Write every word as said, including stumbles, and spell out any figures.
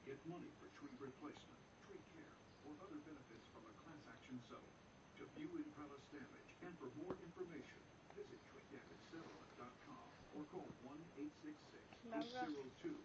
Get money for tree replacement, tree care, or other benefits from a class action settlement. To view in-premise damage and for more information, visit tree damage settlement dot com or call one eight six six, eight zero two,